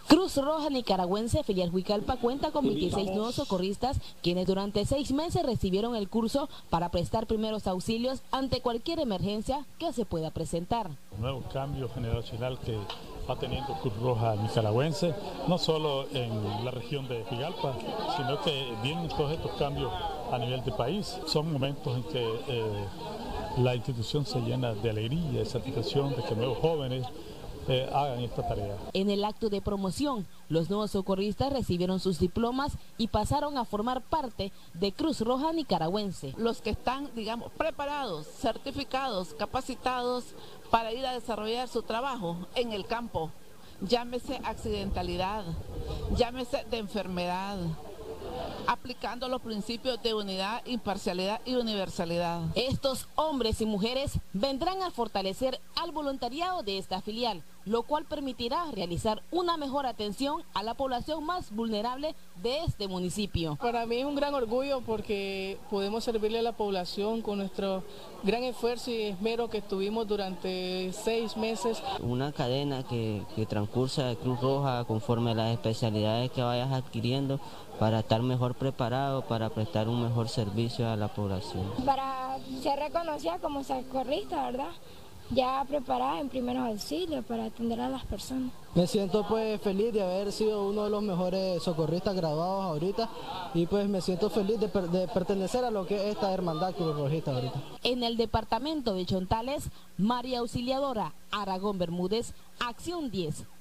Cruz Roja Nicaragüense Filial Juicalpa cuenta con 26 nuevos socorristas quienes durante 6 meses recibieron el curso para prestar primeros auxilios ante cualquier emergencia que se pueda presentar. Un nuevo cambio generacional que va teniendo Cruz Roja Nicaragüense, no solo en la región de Juicalpa, sino que vienen todos estos cambios a nivel de país. Son momentos en que la institución se llena de alegría, de satisfacción de que nuevos jóvenes hagan esta tarea. En el acto de promoción, los nuevos socorristas recibieron sus diplomas y pasaron a formar parte de Cruz Roja Nicaragüense. Los que están, digamos, preparados, certificados, capacitados para ir a desarrollar su trabajo en el campo, llámese accidentalidad, llámese de enfermedad, aplicando los principios de unidad, imparcialidad y universalidad. Estos hombres y mujeres vendrán a fortalecer al voluntariado de esta filial, lo cual permitirá realizar una mejor atención a la población más vulnerable de este municipio. Para mí es un gran orgullo porque podemos servirle a la población con nuestro gran esfuerzo y esmero que tuvimos durante 6 meses. Una cadena que transcursa de Cruz Roja conforme a las especialidades que vayas adquiriendo para estar mejor preparado, para prestar un mejor servicio a la población. Para ser reconocida como socorrista, ¿verdad? Ya preparada en primeros auxilios para atender a las personas. Me siento pues feliz de haber sido uno de los mejores socorristas graduados ahorita y pues me siento feliz de pertenecer a lo que es esta hermandad Cruz Rojista ahorita. En el departamento de Chontales, María Auxiliadora Aragón Bermúdez, Acción 10.